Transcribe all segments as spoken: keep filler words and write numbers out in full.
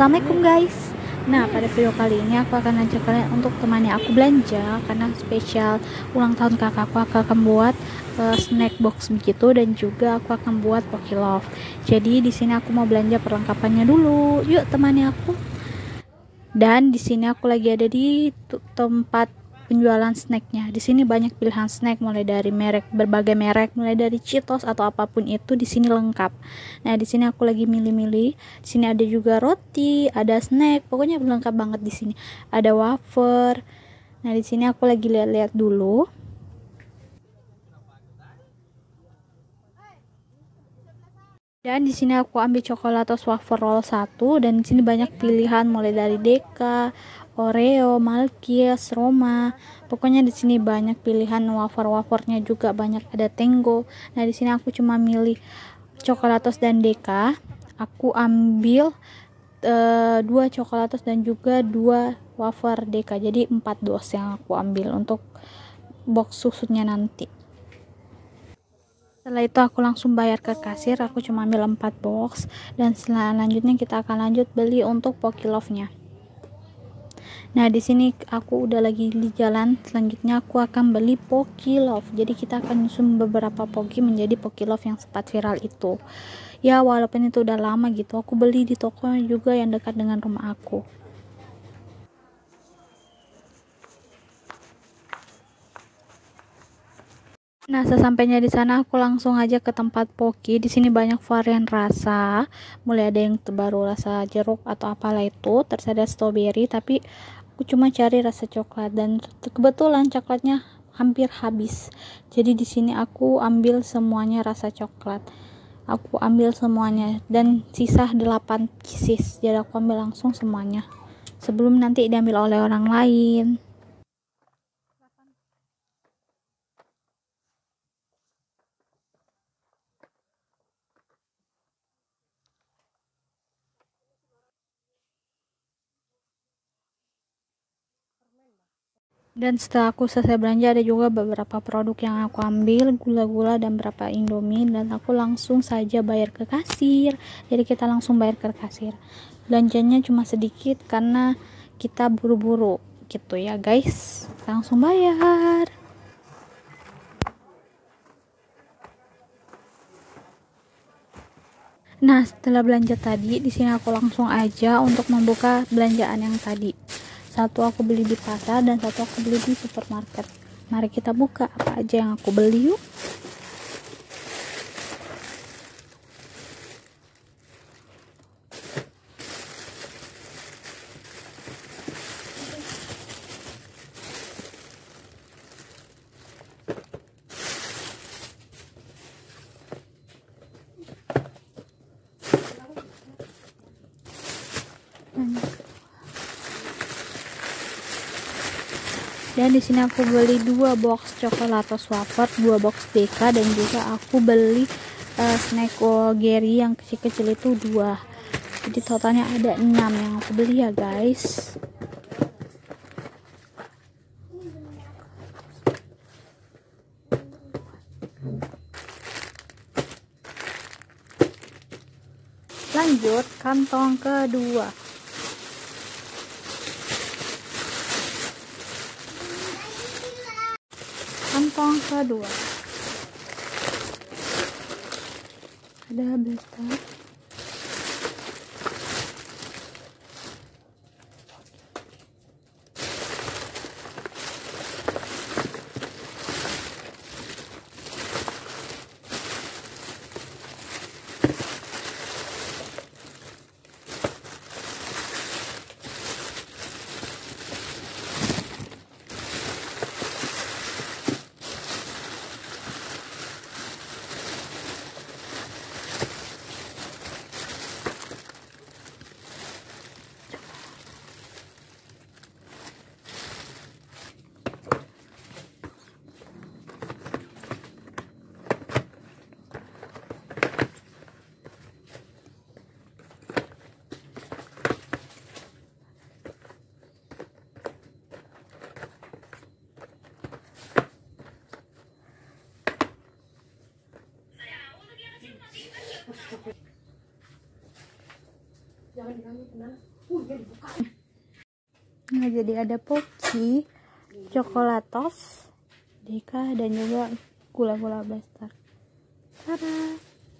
Assalamualaikum guys. Nah, pada video kali ini aku akan ajak kalian untuk temani aku belanja karena spesial ulang tahun kakakku. Aku akan buat uh, snack box begitu dan juga aku akan buat Pokilove. Jadi di sini aku mau belanja perlengkapannya dulu. Yuk temani aku. Dan di sini aku lagi ada di tempat penjualan snacknya. Di sini banyak pilihan snack mulai dari merek berbagai merek, mulai dari Cheetos atau apapun itu di sini lengkap. Nah, di sini aku lagi milih-milih. Di sini ada juga roti, ada snack, pokoknya lengkap banget di sini. Ada wafer. Nah, di sini aku lagi lihat-lihat dulu. Dan di sini aku ambil coklatos wafer roll satu dan di sini banyak pilihan mulai dari Deka, Oreo, Malkis, Roma. Pokoknya di sini banyak pilihan wafer-wafernya juga banyak, ada Tango. Nah, di sini aku cuma milih coklatos dan Deka. Aku ambil uh, dua coklatos dan juga dua wafer Deka. Jadi empat dos yang aku ambil untuk box susunya nanti. Setelah itu aku langsung bayar ke kasir. Aku cuma ambil empat box dan selanjutnya kita akan lanjut beli untuk Pokilove-nya. Nah, di sini aku udah lagi di jalan. Selanjutnya aku akan beli Pokilove. Jadi kita akan nyusun beberapa Poki menjadi Pokilove yang sempat viral itu. Ya, walaupun itu udah lama gitu, aku beli di toko juga yang dekat dengan rumah aku. Nah, sesampainya di sana aku langsung aja ke tempat Poki. Di sini banyak varian rasa, mulai ada yang terbaru rasa jeruk atau apalah itu, terus ada strawberry, tapi aku cuma cari rasa coklat dan kebetulan coklatnya hampir habis. Jadi di sini aku ambil semuanya rasa coklat. Aku ambil semuanya dan sisa delapan pieces. Jadi aku ambil langsung semuanya sebelum nanti diambil oleh orang lain. Dan setelah aku selesai belanja, ada juga beberapa produk yang aku ambil, gula-gula dan beberapa Indomie, dan aku langsung saja bayar ke kasir. Jadi kita langsung bayar ke kasir. Belanjanya cuma sedikit karena kita buru-buru gitu ya guys. Langsung bayar. Nah, setelah belanja tadi, di sini aku langsung aja untuk membuka belanjaan yang tadi. Satu aku beli di pasar dan satu aku beli di supermarket. Mari kita buka apa aja yang aku beli yuk. Dan di sini aku beli dua box coklatos wafer, dua box Deka, dan juga aku beli uh, snack Gary yang kecil-kecil itu dua. Jadi totalnya ada enam yang aku beli ya guys. Lanjut kantong kedua. Kantong kedua ada blaster, Nah, jadi ada Pocky, Coklatos, Deka, dan juga gula-gula blaster. Tada!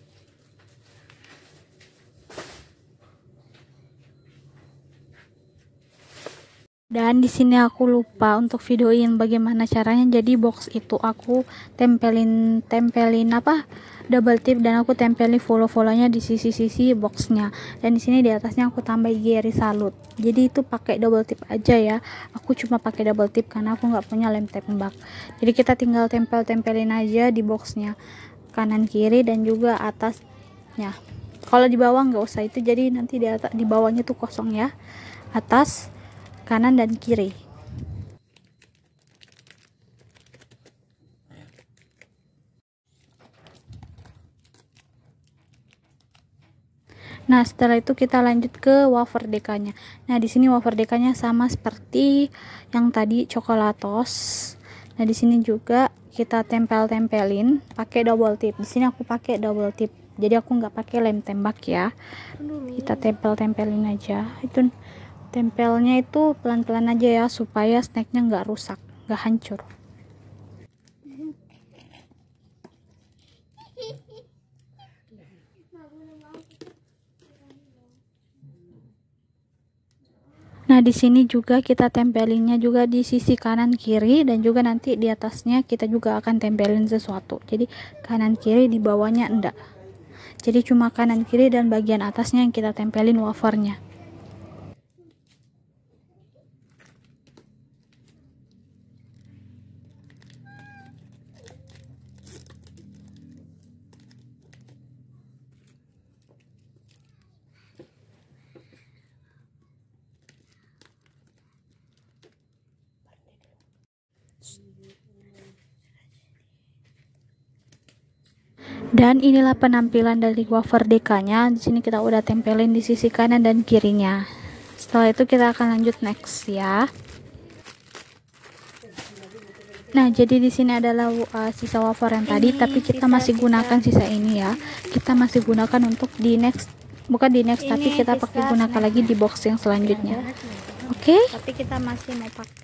Dan di sini aku lupa untuk videoin bagaimana caranya. Jadi box itu aku tempelin tempelin apa? Double tip, dan aku tempelin follow-follownya di sisi-sisi boxnya. Dan di sini di atasnya aku tambah Geri Salut. Jadi itu pakai double tip aja ya. Aku cuma pakai double tip karena aku nggak punya lem tembak. Jadi kita tinggal tempel-tempelin aja di boxnya, kanan kiri dan juga atasnya. Kalau di bawah nggak usah itu, jadi nanti di atas, di bawahnya tuh kosong ya. Atas, kanan dan kiri. Nah, setelah itu kita lanjut ke wafer dekanya. Nah, di sini wafer dekanya sama seperti yang tadi Coklatos. Nah, di sini juga kita tempel-tempelin pakai double tip. Di sini aku pakai double tip. Jadi aku nggak pakai lem tembak ya. Kita tempel-tempelin aja. Itu tempelnya itu pelan-pelan aja ya, supaya snacknya nggak rusak, nggak hancur. Nah, di sini juga kita tempelinnya juga di sisi kanan kiri, dan juga nanti di atasnya kita juga akan tempelin sesuatu. Jadi kanan kiri, di bawahnya enggak. Jadi cuma kanan kiri dan bagian atasnya yang kita tempelin wafernya. Dan inilah penampilan dari wafer dekanya. Di sini kita udah tempelin di sisi kanan dan kirinya. Setelah itu kita akan lanjut next ya. Nah, jadi di sini adalah uh, sisa wafer yang tadi, tapi kita masih gunakan sisa ini ya. Kita masih gunakan untuk di next, bukan di next, tapi kita pakai gunakan lagi di box yang selanjutnya. Oke? Okay? Tapi kita masih mau pakai.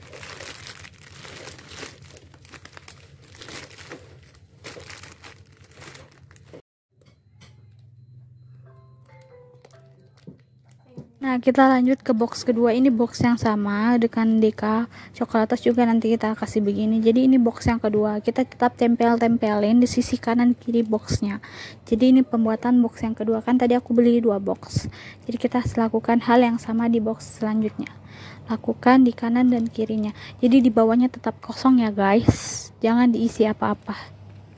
Nah, kita lanjut ke box kedua. Ini box yang sama dengan Deka Coklatos juga nanti kita kasih begini. Jadi ini box yang kedua. Kita tetap tempel-tempelin di sisi kanan kiri boxnya. Jadi ini pembuatan box yang kedua. Kan tadi aku beli dua box. Jadi kita lakukan hal yang sama di box selanjutnya. Lakukan di kanan dan kirinya. Jadi di bawahnya tetap kosong ya guys. Jangan diisi apa-apa.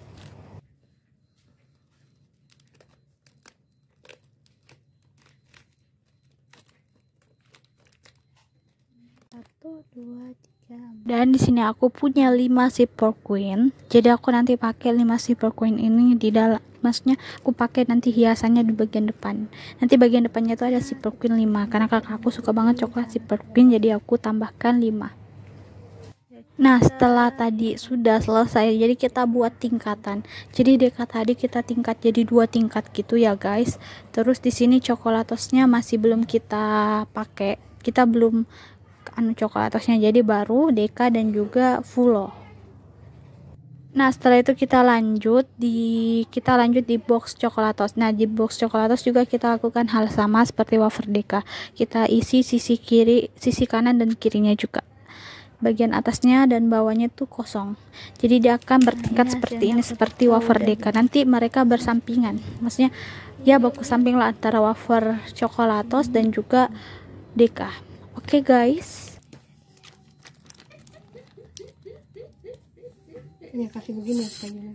Satu, dua, tiga. Dan di sini aku punya lima Super Queen. Jadi aku nanti pakai lima Super Queen ini di dalam. Maksudnya aku pakai nanti hiasannya di bagian depan. Nanti bagian depannya itu ada Super Queen lima. Karena kakakku suka banget coklat Super Queen, jadi aku tambahkan lima. Nah, setelah tadi sudah selesai, jadi kita buat tingkatan. Jadi Deka tadi kita tingkat jadi dua tingkat gitu ya guys. Terus di sini Coklatosnya masih belum kita pakai. Kita belum anu Coklatosnya, jadi baru Deka dan juga Fulo. Nah, setelah itu kita lanjut di kita lanjut di box Coklatos. Nah, di box Coklatos juga kita lakukan hal sama seperti wafer Deka. Kita isi sisi kiri, sisi kanan dan kirinya juga. Bagian atasnya dan bawahnya tuh kosong. Jadi dia akan bertingkat nah, seperti ini, seperti wafer Deka. Nanti mereka bersampingan. Maksudnya ya baku samping lah antara wafer Coklatos dan juga Deka. Oke okay, guys. Ini kasih begini ya.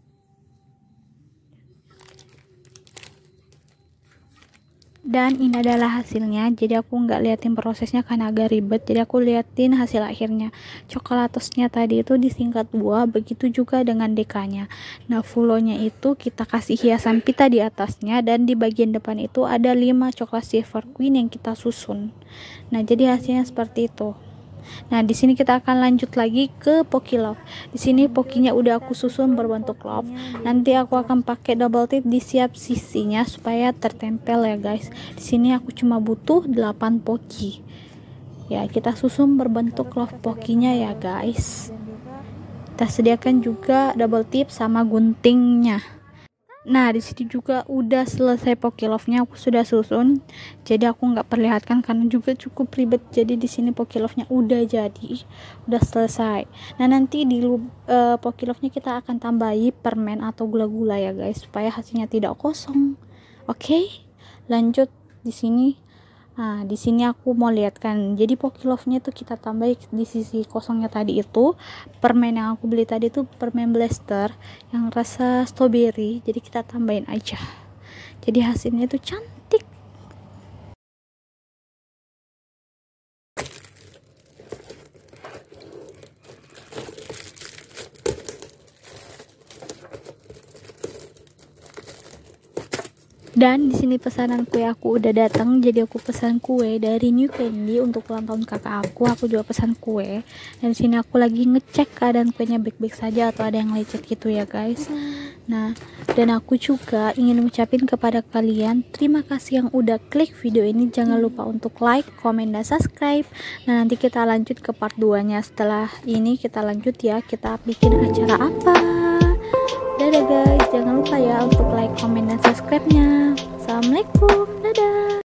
Dan ini adalah hasilnya. Jadi aku nggak liatin prosesnya karena agak ribet. Jadi aku liatin hasil akhirnya. Coklatosnya tadi itu disingkat dua, begitu juga dengan dekanya. Nah, fulonya itu kita kasih hiasan pita di atasnya, dan di bagian depan itu ada lima coklat silver queen yang kita susun. Nah, jadi hasilnya seperti itu. Nah, di sini kita akan lanjut lagi ke Pocky Love. Di sini pokinya udah aku susun berbentuk love. Nanti aku akan pakai double tip di setiap sisinya supaya tertempel ya guys. Di sini aku cuma butuh delapan poki. Ya, kita susun berbentuk love pokinya ya guys. Kita sediakan juga double tip sama guntingnya. Nah, di sini juga udah selesai Pocky Love-nya, aku sudah susun. Jadi aku nggak perlihatkan karena juga cukup ribet. Jadi di sini Pocky Love-nya udah jadi, udah selesai. Nah, nanti di uh, Pocky Love-nya kita akan tambahi permen atau gula-gula ya guys, supaya hasilnya tidak kosong. Oke, lanjut di sini. Nah, di sini aku mau lihatkan. Jadi Pocky Love-nya tuh kita tambah di sisi kosongnya tadi itu permen yang aku beli tadi tuh permen blaster yang rasa strawberry. Jadi kita tambahin aja. Jadi hasilnya tuh cantik. Dan di sini pesanan kue aku udah datang, jadi aku pesan kue dari New Candy untuk ulang tahun kakak aku. Aku juga pesan kue. Dan di sini aku lagi ngecek keadaan kuenya baik-baik saja atau ada yang lecet gitu ya guys. Nah, dan aku juga ingin mengucapin kepada kalian terima kasih yang udah klik video ini. Jangan lupa untuk like, komen, dan subscribe. Nah, nanti kita lanjut ke part dua nya. Setelah ini kita lanjut ya, kita bikin acara apa. Dadah guys, jangan lupa ya untuk like, komen, dan subscribe-nya. Assalamualaikum, dadah.